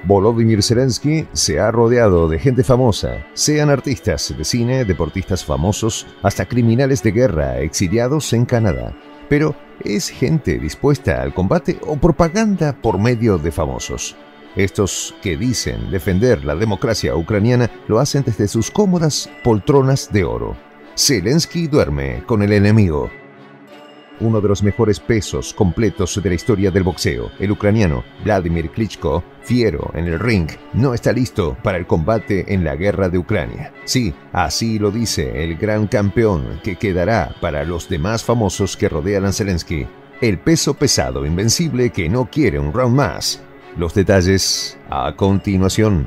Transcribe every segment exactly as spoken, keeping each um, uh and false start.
Volodymyr Zelensky se ha rodeado de gente famosa, sean artistas de cine, deportistas famosos, hasta criminales de guerra exiliados en Canadá. Pero, ¿es gente dispuesta al combate o propaganda por medio de famosos? Estos que dicen defender la democracia ucraniana lo hacen desde sus cómodas poltronas de oro. Zelensky duerme con el enemigo. Uno de los mejores pesos completos de la historia del boxeo, el ucraniano Vladimir Klitschko, fiero en el ring, no está listo para el combate en la guerra de Ucrania. Sí, así lo dice el gran campeón que quedará para los demás famosos que rodean a Zelensky. El peso pesado invencible que no quiere un round más. Los detalles a continuación.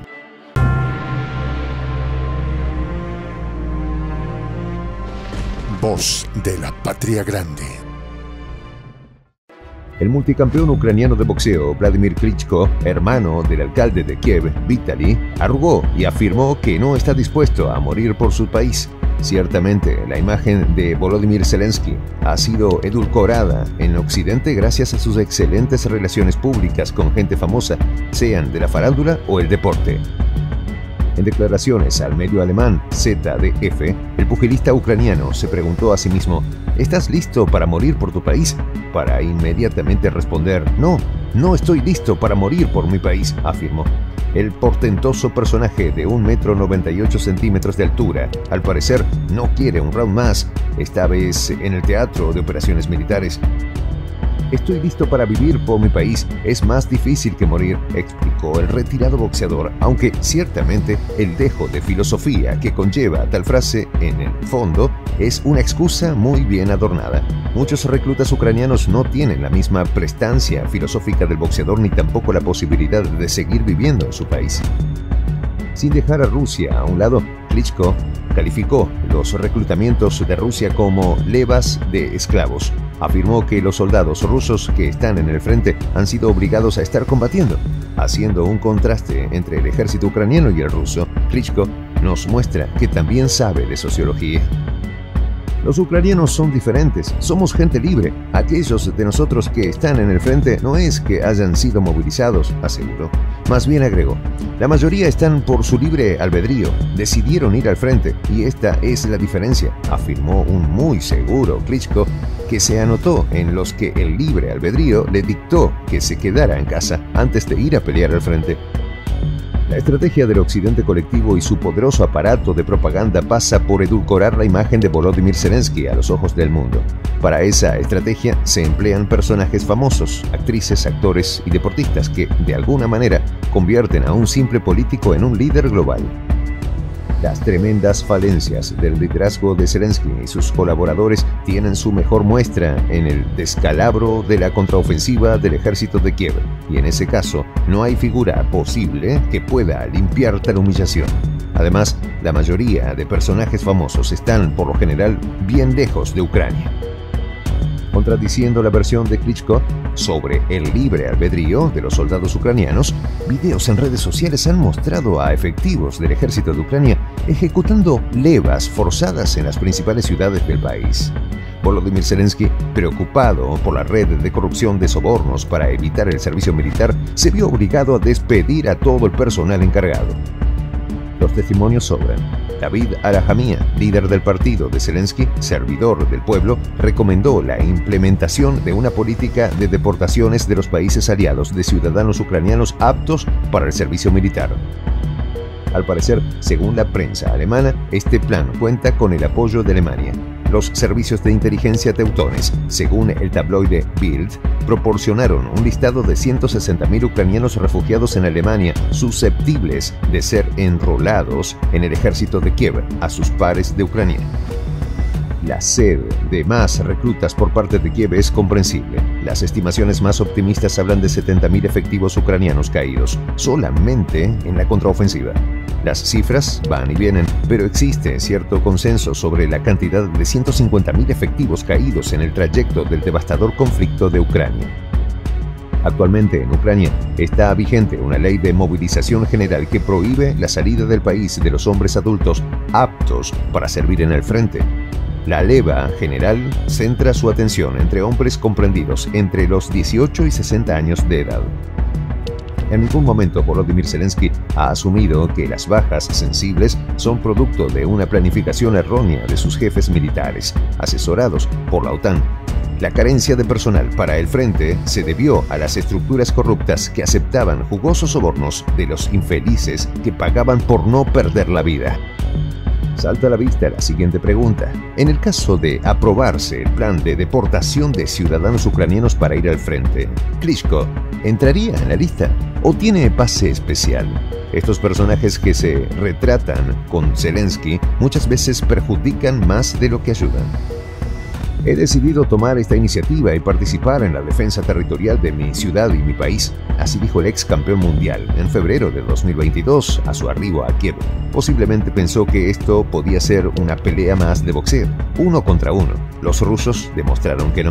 Voz de la Patria Grande. El multicampeón ucraniano de boxeo Vladimir Klitschko, hermano del alcalde de Kiev, Vitaly, arrugó y afirmó que no está dispuesto a morir por su país. Ciertamente, la imagen de Volodymyr Zelensky ha sido edulcorada en Occidente gracias a sus excelentes relaciones públicas con gente famosa, sean de la farándula o el deporte. En declaraciones al medio alemán Z D F, el pugilista ucraniano se preguntó a sí mismo: ¿estás listo para morir por tu país? Para inmediatamente responder: no, no estoy listo para morir por mi país, afirmó. El portentoso personaje de un metro noventa y ocho centímetros de altura, al parecer, no quiere un round más, esta vez en el teatro de operaciones militares. Estoy listo para vivir por mi país, es más difícil que morir, explicó el retirado boxeador, aunque ciertamente el dejo de filosofía que conlleva tal frase en el fondo es una excusa muy bien adornada. Muchos reclutas ucranianos no tienen la misma prestancia filosófica del boxeador ni tampoco la posibilidad de seguir viviendo en su país. Sin dejar a Rusia a un lado, Klitschko calificó los reclutamientos de Rusia como levas de esclavos. Afirmó que los soldados rusos que están en el frente han sido obligados a estar combatiendo. Haciendo un contraste entre el ejército ucraniano y el ruso, Klitschko nos muestra que también sabe de sociología. Los ucranianos son diferentes, somos gente libre. Aquellos de nosotros que están en el frente no es que hayan sido movilizados, aseguró. Más bien agregó, la mayoría están por su libre albedrío, decidieron ir al frente y esta es la diferencia, afirmó un muy seguro Klitschko que se anotó en los que el libre albedrío le dictó que se quedara en casa antes de ir a pelear al frente. La estrategia del occidente colectivo y su poderoso aparato de propaganda pasa por edulcorar la imagen de Volodymyr Zelensky a los ojos del mundo. Para esa estrategia se emplean personajes famosos, actrices, actores y deportistas que, de alguna manera, convierten a un simple político en un líder global. Las tremendas falencias del liderazgo de Zelensky y sus colaboradores tienen su mejor muestra en el descalabro de la contraofensiva del ejército de Kiev, y en ese caso no hay figura posible que pueda limpiar tal humillación. Además, la mayoría de personajes famosos están, por lo general, bien lejos de Ucrania. Contradiciendo la versión de Klitschko sobre el libre albedrío de los soldados ucranianos, videos en redes sociales han mostrado a efectivos del ejército de Ucrania ejecutando levas forzadas en las principales ciudades del país. Volodymyr Zelensky, preocupado por la red de corrupción de sobornos para evitar el servicio militar, se vio obligado a despedir a todo el personal encargado. Los testimonios sobran. David Arahamia, líder del partido de Zelensky, servidor del pueblo, recomendó la implementación de una política de deportaciones de los países aliados de ciudadanos ucranianos aptos para el servicio militar. Al parecer, según la prensa alemana, este plan cuenta con el apoyo de Alemania. Los servicios de inteligencia teutones, según el tabloide Bild, proporcionaron un listado de ciento sesenta mil ucranianos refugiados en Alemania susceptibles de ser enrolados en el ejército de Kiev a sus pares de Ucrania. La sed de más reclutas por parte de Kiev es comprensible. Las estimaciones más optimistas hablan de setenta mil efectivos ucranianos caídos, solamente en la contraofensiva. Las cifras van y vienen, pero existe cierto consenso sobre la cantidad de ciento cincuenta mil efectivos caídos en el trayecto del devastador conflicto de Ucrania. Actualmente en Ucrania está vigente una ley de movilización general que prohíbe la salida del país de los hombres adultos aptos para servir en el frente. La leva general centra su atención entre hombres comprendidos entre los dieciocho y sesenta años de edad. En ningún momento Volodymyr Zelensky ha asumido que las bajas sensibles son producto de una planificación errónea de sus jefes militares, asesorados por la OTAN. La carencia de personal para el frente se debió a las estructuras corruptas que aceptaban jugosos sobornos de los infelices que pagaban por no perder la vida. Salta a la vista la siguiente pregunta. En el caso de aprobarse el plan de deportación de ciudadanos ucranianos para ir al frente, ¿Klitschko entraría en la lista o tiene pase especial? Estos personajes que se retratan con Zelensky muchas veces perjudican más de lo que ayudan. He decidido tomar esta iniciativa y participar en la defensa territorial de mi ciudad y mi país, así dijo el ex campeón mundial en febrero de dos mil veintidós a su arribo a Kiev. Posiblemente pensó que esto podía ser una pelea más de boxeo, uno contra uno. Los rusos demostraron que no.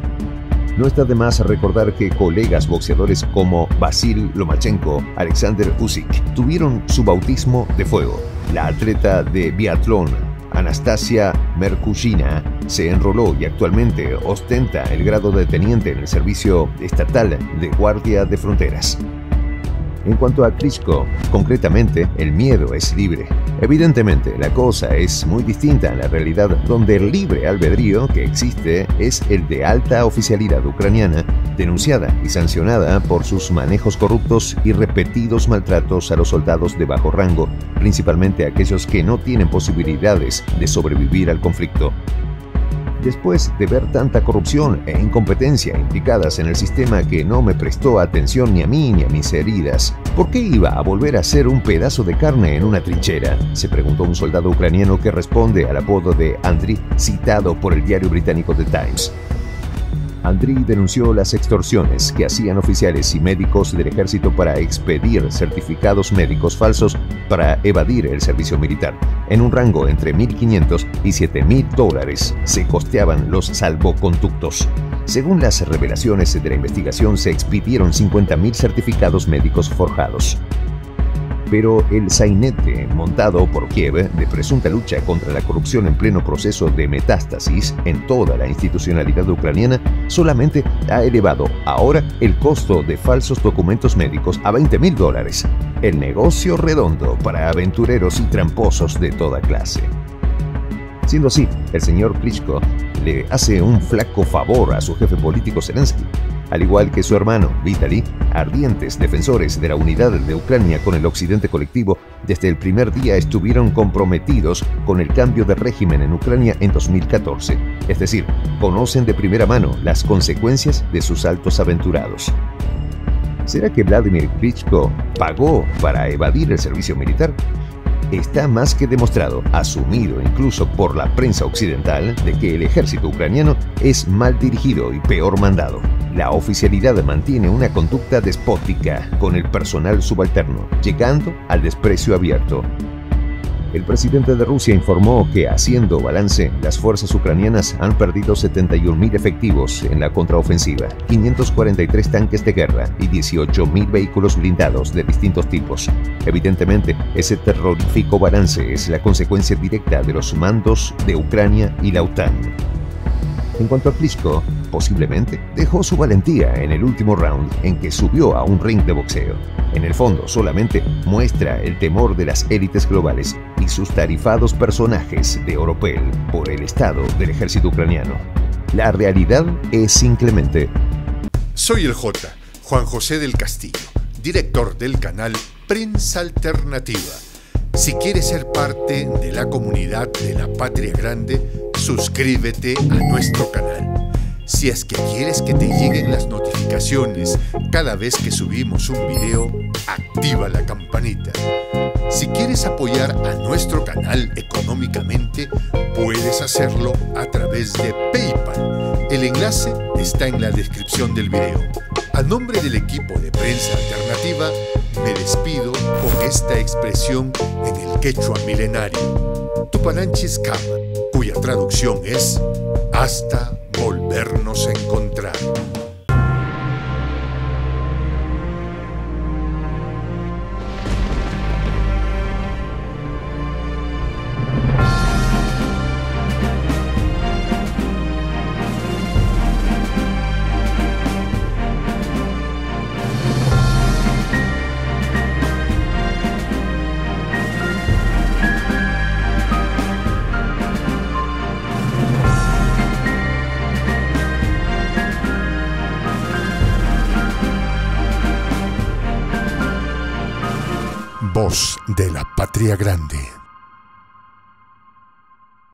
No está de más recordar que colegas boxeadores como Vasil Lomachenko, Alexander Usyk tuvieron su bautismo de fuego. La atleta de biatlón Anastasia Merkushina se enroló y actualmente ostenta el grado de teniente en el Servicio Estatal de Guardia de Fronteras. En cuanto a Klitschko, concretamente, el miedo es libre. Evidentemente, la cosa es muy distinta a la realidad, donde el libre albedrío que existe es el de alta oficialidad ucraniana, denunciada y sancionada por sus manejos corruptos y repetidos maltratos a los soldados de bajo rango, principalmente aquellos que no tienen posibilidades de sobrevivir al conflicto. Después de ver tanta corrupción e incompetencia implicadas en el sistema que no me prestó atención ni a mí ni a mis heridas, ¿por qué iba a volver a ser un pedazo de carne en una trinchera?, se preguntó un soldado ucraniano que responde al apodo de Andriy, citado por el diario británico The Times. Andriy denunció las extorsiones que hacían oficiales y médicos del ejército para expedir certificados médicos falsos para evadir el servicio militar. En un rango entre mil quinientos y siete mil dólares se costeaban los salvoconductos. Según las revelaciones de la investigación, se expidieron cincuenta mil certificados médicos forjados. Pero el sainete montado por Kiev de presunta lucha contra la corrupción en pleno proceso de metástasis en toda la institucionalidad ucraniana solamente ha elevado ahora el costo de falsos documentos médicos a veinte mil dólares. El negocio redondo para aventureros y tramposos de toda clase. Siendo así, el señor Klitschko le hace un flaco favor a su jefe político Zelensky, al igual que su hermano Vitaly, ardientes defensores de la unidad de Ucrania con el occidente colectivo. Desde el primer día estuvieron comprometidos con el cambio de régimen en Ucrania en dos mil catorce, es decir, conocen de primera mano las consecuencias de sus saltos aventurados. ¿Será que Vladimir Klitschko pagó para evadir el servicio militar? Está más que demostrado, asumido incluso por la prensa occidental, de que el ejército ucraniano es mal dirigido y peor mandado. La oficialidad mantiene una conducta despótica con el personal subalterno, llegando al desprecio abierto. El presidente de Rusia informó que, haciendo balance, las fuerzas ucranianas han perdido setenta y un mil efectivos en la contraofensiva, quinientos cuarenta y tres tanques de guerra y dieciocho mil vehículos blindados de distintos tipos. Evidentemente, ese terrorífico balance es la consecuencia directa de los mandos de Ucrania y la OTAN. En cuanto a Klitschko, posiblemente dejó su valentía en el último round en que subió a un ring de boxeo. En el fondo, solamente muestra el temor de las élites globales y sus tarifados personajes de oropel por el estado del ejército ucraniano. La realidad es inclemente. Soy el J, Juan José del Castillo, director del canal Prensa Alternativa. Si quieres ser parte de la comunidad de la Patria Grande, suscríbete a nuestro canal. Si es que quieres que te lleguen las notificaciones cada vez que subimos un video, activa la campanita. Si quieres apoyar a nuestro canal económicamente, puedes hacerlo a través de PayPal. El enlace está en la descripción del video. A nombre del equipo de Prensa Alternativa, me despido con esta expresión en el quechua milenario, Tupananchis Kama, cuya traducción es hasta volvernos a encontrar. Voz de la Patria Grande.